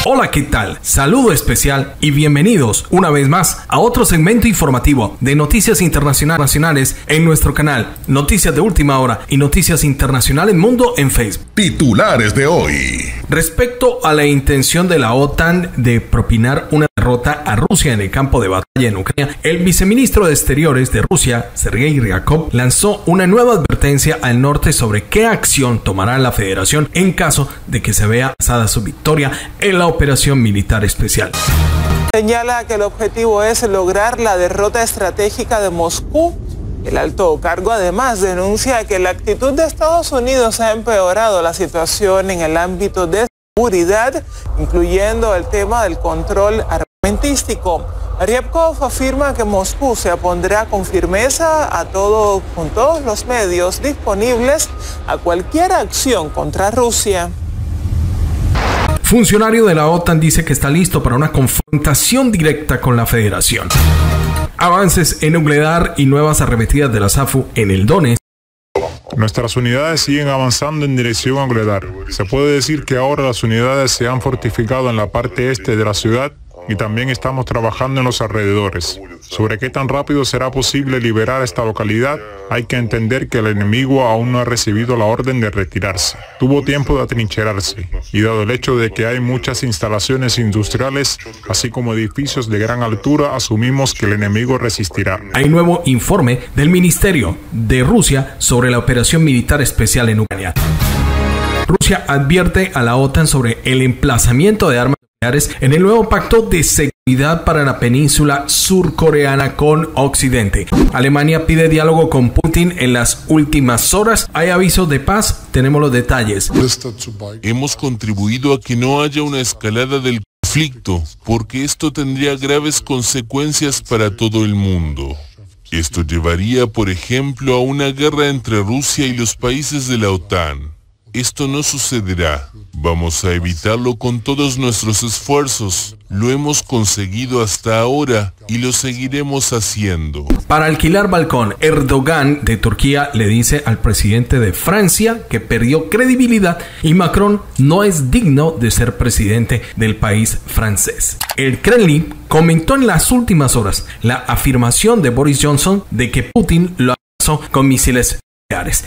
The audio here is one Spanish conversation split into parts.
Hola, ¿qué tal? Saludo especial y bienvenidos una vez más a otro segmento informativo de noticias internacionales en nuestro canal Noticias de Última Hora y Noticias Internacionales Mundo en Facebook. Titulares de hoy. Respecto a la intención de la OTAN de propinar una derrota a Rusia en el campo de batalla en Ucrania, el viceministro de Exteriores de Rusia, Sergei Ryabkov, lanzó una nueva advertencia al norte sobre qué acción tomará la Federación en caso de que se vea amenazada su victoria en la operación militar especial. Señala que el objetivo es lograr la derrota estratégica de Moscú. El alto cargo además denuncia que la actitud de Estados Unidos ha empeorado la situación en el ámbito de seguridad, incluyendo el tema del control armamentístico. Ryabkov afirma que Moscú se opondrá con firmeza con todos los medios disponibles a cualquier acción contra Rusia. Funcionario de la OTAN dice que está listo para una confrontación directa con la Federación. Avances en Nuclear y nuevas arremetidas de la SAFU en el Donetsk. Nuestras unidades siguen avanzando en dirección a Nuclear. Se puede decir que ahora las unidades se han fortificado en la parte este de la ciudad y también estamos trabajando en los alrededores. Sobre qué tan rápido será posible liberar esta localidad, hay que entender que el enemigo aún no ha recibido la orden de retirarse. Tuvo tiempo de atrincherarse, y dado el hecho de que hay muchas instalaciones industriales, así como edificios de gran altura, asumimos que el enemigo resistirá. Hay nuevo informe del Ministerio de Rusia sobre la operación militar especial en Ucrania. Rusia advierte a la OTAN sobre el emplazamiento de armas nucleares en el nuevo pacto de seguridad para la península surcoreana con Occidente. Alemania pide diálogo con Putin en las últimas horas. Hay avisos de paz, tenemos los detalles. Hemos contribuido a que no haya una escalada del conflicto, porque esto tendría graves consecuencias para todo el mundo. Esto llevaría, por ejemplo, a una guerra entre Rusia y los países de la OTAN. Esto no sucederá. Vamos a evitarlo con todos nuestros esfuerzos. Lo hemos conseguido hasta ahora y lo seguiremos haciendo. Para alquilar balcón, Erdogan de Turquía le dice al presidente de Francia que perdió credibilidad y Macron no es digno de ser presidente del país francés. El Kremlin comentó en las últimas horas la afirmación de Boris Johnson de que Putin lo amenazó con misiles nucleares.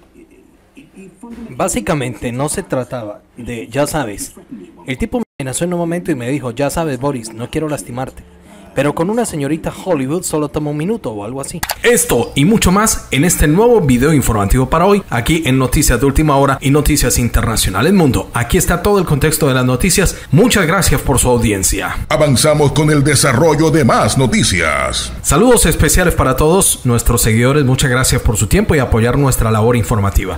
Básicamente no se trataba de, ya sabes, el tipo me amenazó en un momento y me dijo, ya sabes Boris, no quiero lastimarte, pero con una señorita Hollywood solo toma un minuto o algo así. Esto y mucho más en este nuevo video informativo para hoy, aquí en Noticias de Última Hora y Noticias Internacionales Mundo. Aquí está todo el contexto de las noticias. Muchas gracias por su audiencia. Avanzamos con el desarrollo de más noticias. Saludos especiales para todos nuestros seguidores. Muchas gracias por su tiempo y apoyar nuestra labor informativa.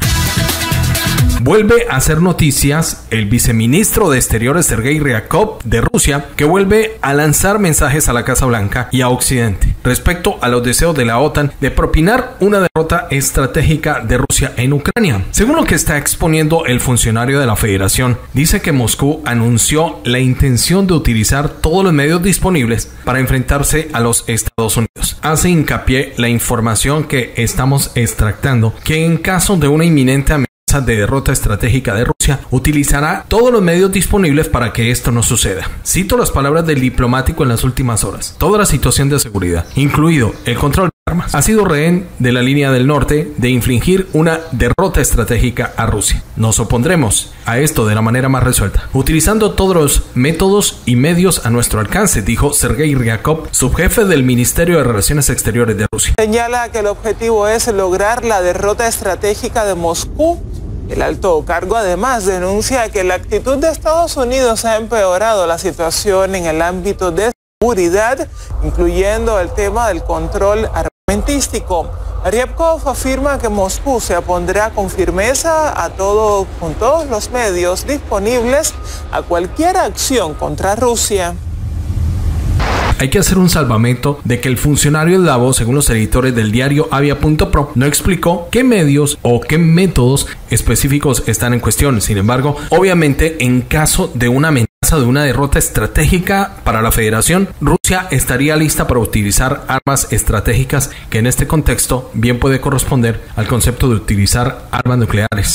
Vuelve a hacer noticias el viceministro de Exteriores Sergei Ryabkov de Rusia, que vuelve a lanzar mensajes a la Casa Blanca y a Occidente respecto a los deseos de la OTAN de propinar una derrota estratégica de Rusia en Ucrania. Según lo que está exponiendo el funcionario de la Federación, dice que Moscú anunció la intención de utilizar todos los medios disponibles para enfrentarse a los Estados Unidos. Hace hincapié la información que estamos extractando, que en caso de una inminente amenaza de derrota estratégica de Rusia, utilizará todos los medios disponibles para que esto no suceda. Cito las palabras del diplomático en las últimas horas. Toda la situación de seguridad, incluido el control de armas, ha sido rehén de la línea del norte de infligir una derrota estratégica a Rusia. Nos opondremos a esto de la manera más resuelta, utilizando todos los métodos y medios a nuestro alcance, dijo Sergei Ryabkov, subjefe del Ministerio de Relaciones Exteriores de Rusia. Señala que el objetivo es lograr la derrota estratégica de Moscú. El alto cargo además denuncia que la actitud de Estados Unidos ha empeorado la situación en el ámbito de seguridad, incluyendo el tema del control armamentístico. Ryabkov afirma que Moscú se opondrá con firmeza con todos los medios disponibles a cualquier acción contra Rusia. Hay que hacer un salvamento de que el funcionario eslavo, según los editores del diario Avia.pro, no explicó qué medios o qué métodos específicos están en cuestión. Sin embargo, obviamente, en caso de una amenaza de una derrota estratégica para la Federación, Rusia estaría lista para utilizar armas estratégicas, que en este contexto bien puede corresponder al concepto de utilizar armas nucleares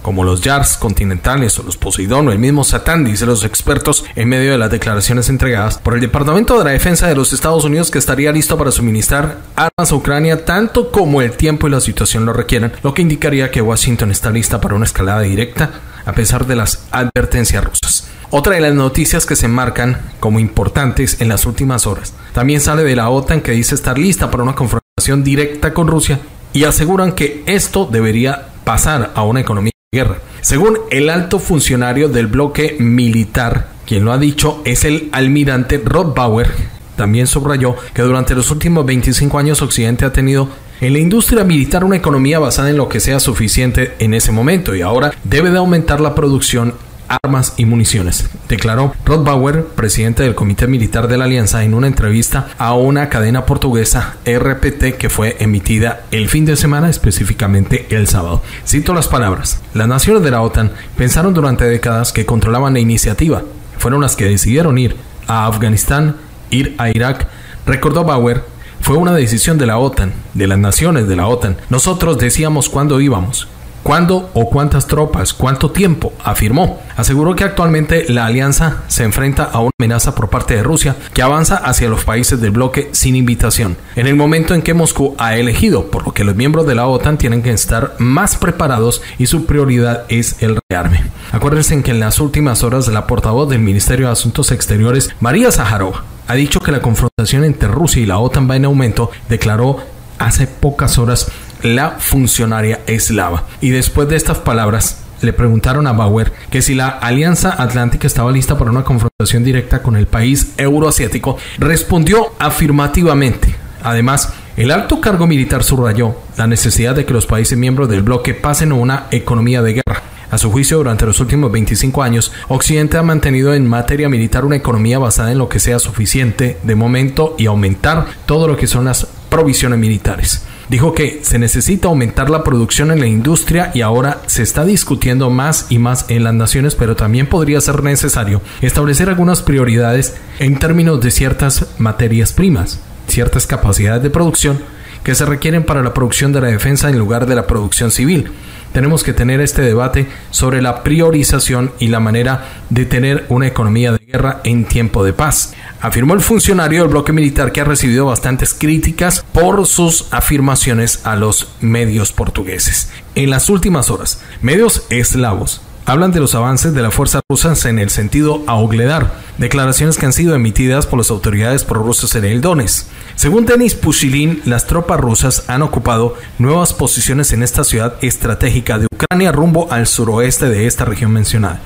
como los Yars continentales o los Poseidón o el mismo Satán, dicen los expertos en medio de las declaraciones entregadas por el Departamento de la Defensa de los Estados Unidos, que estaría listo para suministrar armas a Ucrania tanto como el tiempo y la situación lo requieran, lo que indicaría que Washington está lista para una escalada directa a pesar de las advertencias rusas. Otra de las noticias que se marcan como importantes en las últimas horas también sale de la OTAN, que dice estar lista para una confrontación directa con Rusia y aseguran que esto debería pasar a una economía de guerra. Según el alto funcionario del bloque militar, quien lo ha dicho es el almirante Rod Bauer, también subrayó que durante los últimos 25 años Occidente ha tenido en la industria militar una economía basada en lo que sea suficiente en ese momento y ahora debe de aumentar la producción, armas y municiones, declaró Rod Bauer, presidente del Comité Militar de la Alianza, en una entrevista a una cadena portuguesa, RPT, que fue emitida el fin de semana, específicamente el sábado. Cito las palabras: las naciones de la OTAN pensaron durante décadas que controlaban la iniciativa, fueron las que decidieron ir a Afganistán, ir a Irak, recordó Bauer. Fue una decisión de la OTAN, de las naciones de la OTAN. Nosotros decíamos cuándo íbamos, cuándo o cuántas tropas, cuánto tiempo, afirmó. Aseguró que actualmente la alianza se enfrenta a una amenaza por parte de Rusia que avanza hacia los países del bloque sin invitación, en el momento en que Moscú ha elegido, por lo que los miembros de la OTAN tienen que estar más preparados y su prioridad es el rearme. Acuérdense que en las últimas horas la portavoz del Ministerio de Asuntos Exteriores, María Zaharova, ha dicho que la confrontación entre Rusia y la OTAN va en aumento, declaró hace pocas horas la funcionaria eslava. Y después de estas palabras, le preguntaron a Bauer que si la Alianza Atlántica estaba lista para una confrontación directa con el país euroasiático, respondió afirmativamente. Además, el alto cargo militar subrayó la necesidad de que los países miembros del bloque pasen a una economía de guerra. A su juicio, durante los últimos 25 años, Occidente ha mantenido en materia militar una economía basada en lo que sea suficiente de momento y aumentar todo lo que son las provisiones militares. Dijo que se necesita aumentar la producción en la industria y ahora se está discutiendo más y más en las naciones, pero también podría ser necesario establecer algunas prioridades en términos de ciertas materias primas, ciertas capacidades de producción que se requieren para la producción de la defensa en lugar de la producción civil. Tenemos que tener este debate sobre la priorización y la manera de tener una economía de guerra en tiempo de paz, afirmó el funcionario del bloque militar, que ha recibido bastantes críticas por sus afirmaciones a los medios portugueses. En las últimas horas, medios eslavos hablan de los avances de las fuerzas rusas en el sentido a Ogledar, declaraciones que han sido emitidas por las autoridades prorrusas en el Donetsk. Según Denis Pushilin, las tropas rusas han ocupado nuevas posiciones en esta ciudad estratégica de Ucrania rumbo al suroeste de esta región mencionada.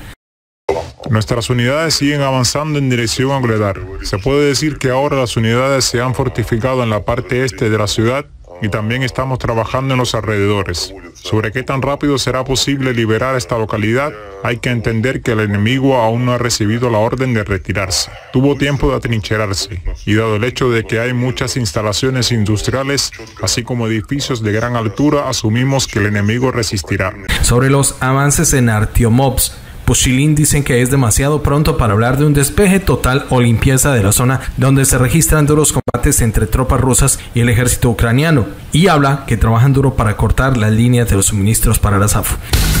Nuestras unidades siguen avanzando en dirección a Ogledar. Se puede decir que ahora las unidades se han fortificado en la parte este de la ciudad y también estamos trabajando en los alrededores. Sobre qué tan rápido será posible liberar esta localidad, hay que entender que el enemigo aún no ha recibido la orden de retirarse. Tuvo tiempo de atrincherarse, y dado el hecho de que hay muchas instalaciones industriales, así como edificios de gran altura, asumimos que el enemigo resistirá. Sobre los avances en Artyomovsk, Pushilin dicen que es demasiado pronto para hablar de un despeje total o limpieza de la zona donde se registran duros combates entre tropas rusas y el ejército ucraniano, y habla que trabajan duro para cortar las líneas de los suministros para la SAF.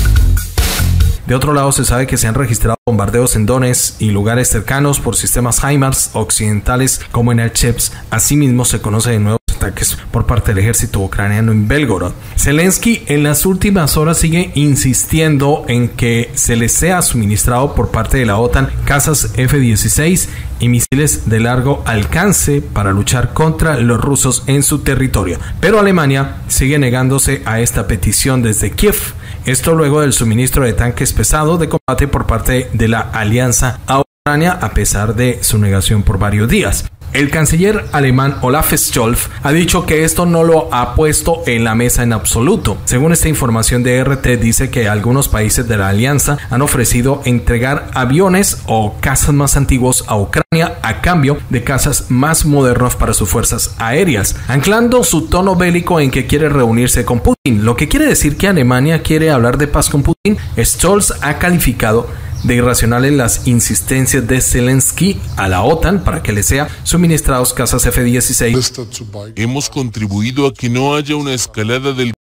De otro lado, se sabe que se han registrado bombardeos en Donetsk y lugares cercanos por sistemas HIMARS occidentales como en el Chepes. Asimismo, se conoce de nuevos ataques por parte del ejército ucraniano en Belgorod. Zelensky en las últimas horas sigue insistiendo en que se les sea suministrado por parte de la OTAN cazas F-16 y misiles de largo alcance para luchar contra los rusos en su territorio. Pero Alemania sigue negándose a esta petición desde Kiev. Esto luego del suministro de tanques pesados de combate por parte de la alianza a Ucrania, a pesar de su negación por varios días. El canciller alemán Olaf Scholz ha dicho que esto no lo ha puesto en la mesa en absoluto. Según esta información de RT, dice que algunos países de la alianza han ofrecido entregar aviones o cazas más antiguos a Ucrania a cambio de cazas más modernos para sus fuerzas aéreas, anclando su tono bélico en que quiere reunirse con Putin, lo que quiere decir que Alemania quiere hablar de paz con Putin. Scholz ha calificado de irracionales las insistencias de Zelensky a la OTAN para que le sea suministrados cazas F-16. Hemos contribuido a que no haya una escalada del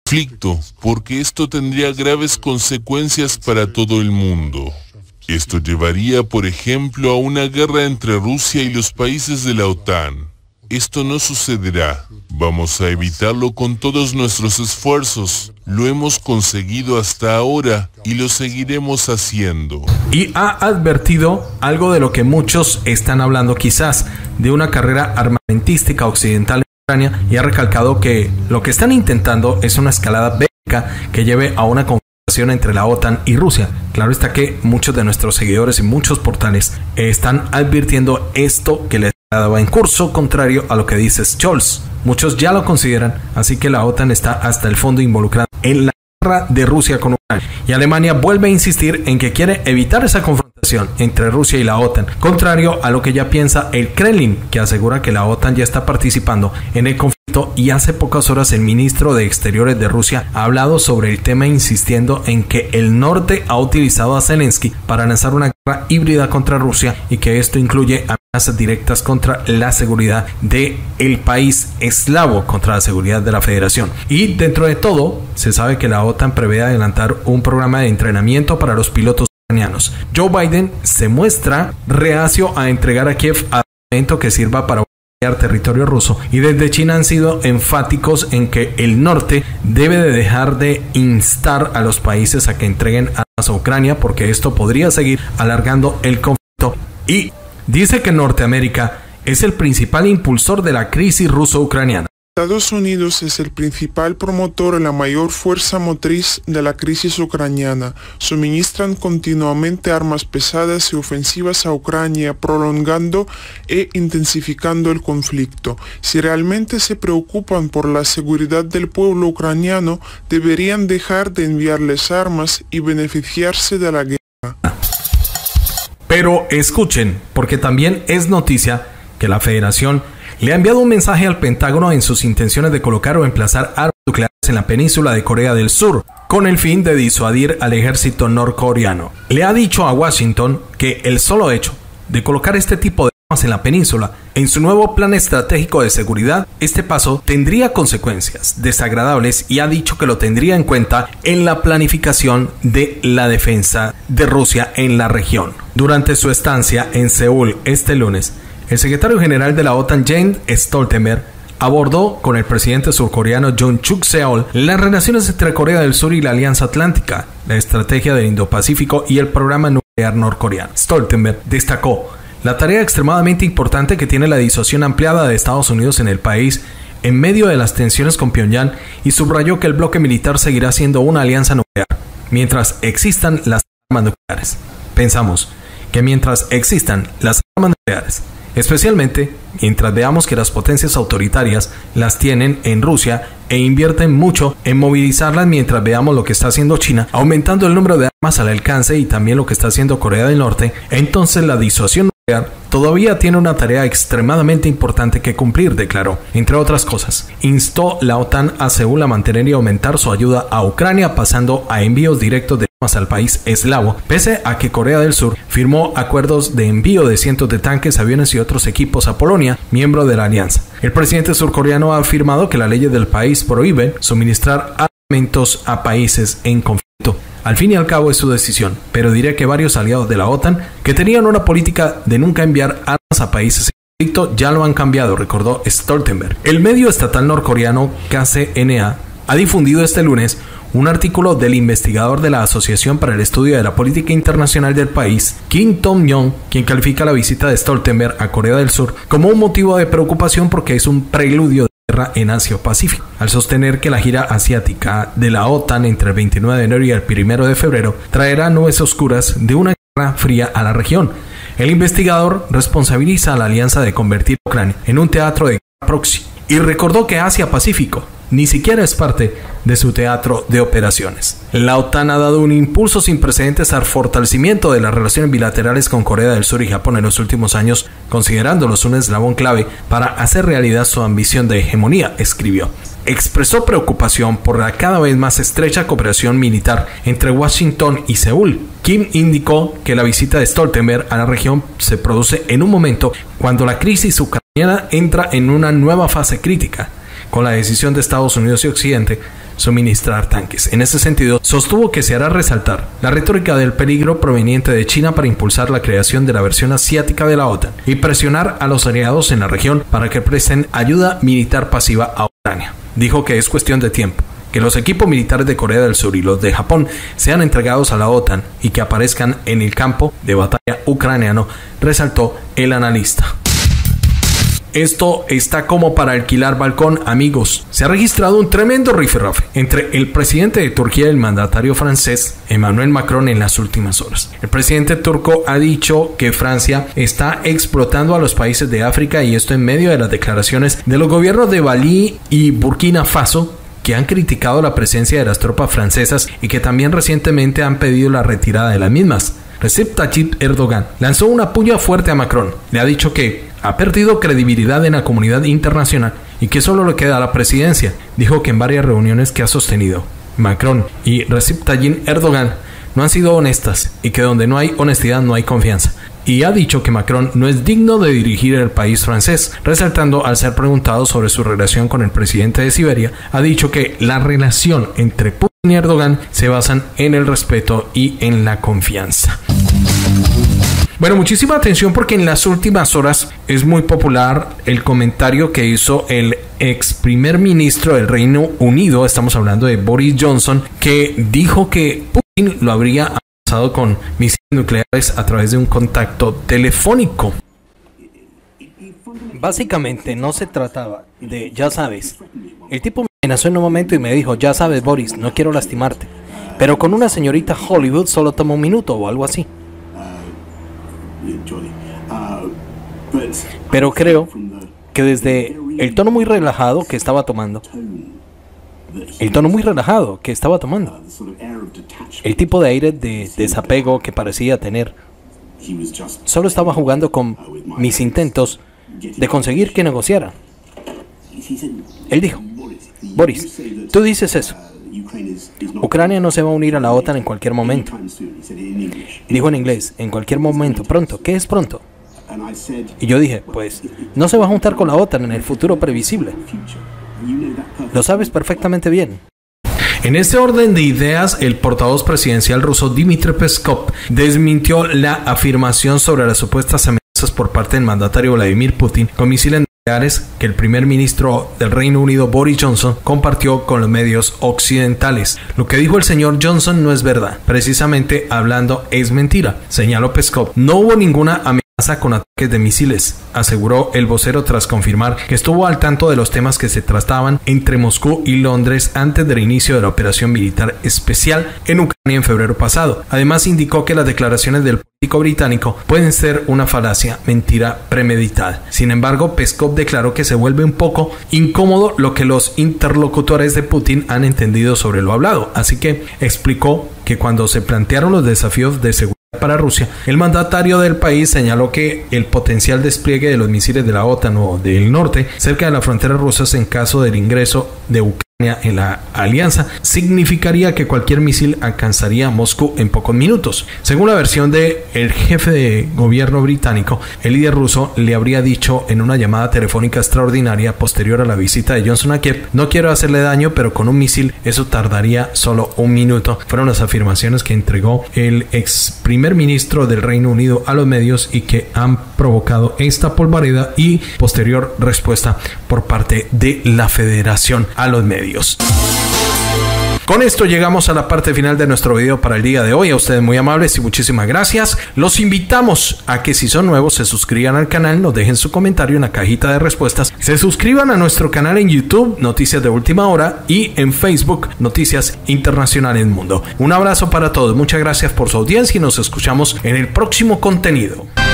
conflicto, porque esto tendría graves consecuencias para todo el mundo. Esto llevaría, por ejemplo, a una guerra entre Rusia y los países de la OTAN. Esto no sucederá. Vamos a evitarlo con todos nuestros esfuerzos. Lo hemos conseguido hasta ahora y lo seguiremos haciendo. Y ha advertido algo de lo que muchos están hablando, quizás, de una carrera armamentística occidental en Ucrania, y ha recalcado que lo que están intentando es una escalada bélica que lleve a una confrontación entre la OTAN y Rusia. Claro está que muchos de nuestros seguidores y muchos portales están advirtiendo esto que les va en curso contrario a lo que dice Scholz. Muchos ya lo consideran, así que la OTAN está hasta el fondo involucrada en la guerra de Rusia con Ucrania. Y Alemania vuelve a insistir en que quiere evitar esa confrontación entre Rusia y la OTAN, contrario a lo que ya piensa el Kremlin, que asegura que la OTAN ya está participando en el conflicto, y hace pocas horas el ministro de Exteriores de Rusia ha hablado sobre el tema, insistiendo en que el norte ha utilizado a Zelensky para lanzar una guerra híbrida contra Rusia y que esto incluye amenazas directas contra la seguridad del país eslavo, contra la seguridad de la Federación. Y dentro de todo, se sabe que la OTAN prevé adelantar un programa de entrenamiento para los pilotos ucranianos. Joe Biden se muestra reacio a entregar a Kiev armamento que sirva para territorio ruso, y desde China han sido enfáticos en que el norte debe de dejar de instar a los países a que entreguen armas a Ucrania, porque esto podría seguir alargando el conflicto. Y dice que Norteamérica es el principal impulsor de la crisis ruso-ucraniana. Estados Unidos es el principal promotor y la mayor fuerza motriz de la crisis ucraniana. Suministran continuamente armas pesadas y ofensivas a Ucrania, prolongando e intensificando el conflicto. Si realmente se preocupan por la seguridad del pueblo ucraniano, deberían dejar de enviarles armas y beneficiarse de la guerra. Pero escuchen, porque también es noticia que la Federación le ha enviado un mensaje al Pentágono en sus intenciones de colocar o emplazar armas nucleares en la península de Corea del Sur, con el fin de disuadir al ejército norcoreano. Le ha dicho a Washington que el solo hecho de colocar este tipo de armas en la península en su nuevo plan estratégico de seguridad, este paso tendría consecuencias desagradables, y ha dicho que lo tendría en cuenta en la planificación de la defensa de Rusia en la región. Durante su estancia en Seúl este lunes, el secretario general de la OTAN, Jens Stoltenberg, abordó con el presidente surcoreano Yoon Suk-yeol las relaciones entre Corea del Sur y la Alianza Atlántica, la estrategia del Indo-Pacífico y el programa nuclear norcoreano. Stoltenberg destacó la tarea extremadamente importante que tiene la disuasión ampliada de Estados Unidos en el país en medio de las tensiones con Pyongyang, y subrayó que el bloque militar seguirá siendo una alianza nuclear mientras existan las armas nucleares. Pensamos que mientras existan las armas nucleares, especialmente mientras veamos que las potencias autoritarias las tienen en Rusia e invierten mucho en movilizarlas, mientras veamos lo que está haciendo China, aumentando el número de armas al alcance, y también lo que está haciendo Corea del Norte, entonces la disuasión nuclear todavía tiene una tarea extremadamente importante que cumplir, declaró. Entre otras cosas, instó la OTAN a Seúl a mantener y aumentar su ayuda a Ucrania, pasando a envíos directos de armas al país eslavo, pese a que Corea del Sur firmó acuerdos de envío de cientos de tanques, aviones y otros equipos a Polonia, miembro de la alianza. El presidente surcoreano ha afirmado que las leyes del país prohíben suministrar armamentos a países en conflicto. Al fin y al cabo es su decisión, pero diré que varios aliados de la OTAN que tenían una política de nunca enviar armas a países en conflicto ya lo han cambiado, recordó Stoltenberg. El medio estatal norcoreano KCNA ha difundido este lunes un artículo del investigador de la Asociación para el Estudio de la Política Internacional del país, Kim Tong-yong, quien califica la visita de Stoltenberg a Corea del Sur como un motivo de preocupación porque es un preludio de guerra en Asia-Pacífico, al sostener que la gira asiática de la OTAN entre el 29 de enero y el 1 de febrero traerá nubes oscuras de una guerra fría a la región. El investigador responsabiliza a la alianza de convertir a Ucrania en un teatro de guerra proxy y recordó que Asia-Pacífico ni siquiera es parte de su teatro de operaciones. La OTAN ha dado un impulso sin precedentes al fortalecimiento de las relaciones bilaterales con Corea del Sur y Japón en los últimos años, considerándolos un eslabón clave para hacer realidad su ambición de hegemonía, escribió. Expresó preocupación por la cada vez más estrecha cooperación militar entre Washington y Seúl. Kim indicó que la visita de Stoltenberg a la región se produce en un momento cuando la crisis ucraniana entra en una nueva fase crítica, con la decisión de Estados Unidos y Occidente suministrar tanques. En ese sentido, sostuvo que se hará resaltar la retórica del peligro proveniente de China para impulsar la creación de la versión asiática de la OTAN y presionar a los aliados en la región para que presten ayuda militar pasiva a Ucrania. Dijo que es cuestión de tiempo que los equipos militares de Corea del Sur y los de Japón sean entregados a la OTAN y que aparezcan en el campo de batalla ucraniano, resaltó el analista. Esto está como para alquilar balcón, amigos. Se ha registrado un tremendo rifirrafe entre el presidente de Turquía y el mandatario francés Emmanuel Macron en las últimas horas. El presidente turco ha dicho que Francia está explotando a los países de África, y esto en medio de las declaraciones de los gobiernos de Malí y Burkina Faso, que han criticado la presencia de las tropas francesas y que también recientemente han pedido la retirada de las mismas. Recep Tayyip Erdogan lanzó una puya fuerte a Macron. Le ha dicho que ha perdido credibilidad en la comunidad internacional y que solo le queda la presidencia. Dijo que en varias reuniones que ha sostenido Macron y Recep Tayyip Erdogan no han sido honestas y que donde no hay honestidad no hay confianza. Y ha dicho que Macron no es digno de dirigir el país francés, resaltando al ser preguntado sobre su relación con el presidente de Siberia, ha dicho que la relación entre Putin y Erdogan se basan en el respeto y en la confianza. Bueno, muchísima atención porque en las últimas horas es muy popular el comentario que hizo el ex primer ministro del Reino Unido, estamos hablando de Boris Johnson, que dijo que Putin lo habría amenazado con misiles nucleares a través de un contacto telefónico. Básicamente no se trataba de, ya sabes, el tipo me amenazó en un momento y me dijo, ya sabes Boris, no quiero lastimarte, pero con una señorita Hollywood solo toma un minuto o algo así. Pero creo que desde el tono muy relajado que estaba tomando, el tipo de aire de desapego que parecía tener, solo estaba jugando con mis intentos de conseguir que negociara. Él dijo, Boris, tú dices eso. Ucrania no se va a unir a la OTAN en cualquier momento. Dijo en inglés, en cualquier momento, pronto. ¿Qué es pronto? Y yo dije, pues, no se va a juntar con la OTAN en el futuro previsible. Lo sabes perfectamente bien. En este orden de ideas, el portavoz presidencial ruso Dmitry Peskov desmintió la afirmación sobre las supuestas amenazas por parte del mandatario Vladimir Putin con misiles nucleares que el primer ministro del Reino Unido Boris Johnson compartió con los medios occidentales. Lo que dijo el señor Johnson no es verdad. Precisamente hablando es mentira, señaló Peskov. No hubo ninguna amenaza con ataques de misiles, aseguró el vocero tras confirmar que estuvo al tanto de los temas que se trataban entre Moscú y Londres antes del inicio de la operación militar especial en Ucrania en febrero pasado. Además indicó que las declaraciones del político británico pueden ser una falacia, mentira premeditada. Sin embargo, Peskov declaró que se vuelve un poco incómodo lo que los interlocutores de Putin han entendido sobre lo hablado, así que explicó que cuando se plantearon los desafíos de seguridad para Rusia, el mandatario del país señaló que el potencial despliegue de los misiles de la OTAN o del norte cerca de las fronteras rusas en caso del ingreso de Ucrania en la alianza significaría que cualquier misil alcanzaría Moscú en pocos minutos. Según la versión del jefe de gobierno británico, el líder ruso le habría dicho en una llamada telefónica extraordinaria posterior a la visita de Johnson a Kiev: no quiero hacerle daño, pero con un misil eso tardaría solo un minuto. Fueron las afirmaciones que entregó el ex primer ministro del Reino Unido a los medios y que han provocado esta polvareda y posterior respuesta por parte de la Federación a los medios. Con esto llegamos a la parte final de nuestro video para el día de hoy. A ustedes muy amables y muchísimas gracias. Los invitamos a que si son nuevos se suscriban al canal, nos dejen su comentario en la cajita de respuestas, se suscriban a nuestro canal en YouTube, Noticias de Última Hora, y en Facebook, Noticias Internacionales Mundo. Un abrazo para todos, muchas gracias por su audiencia y nos escuchamos en el próximo contenido.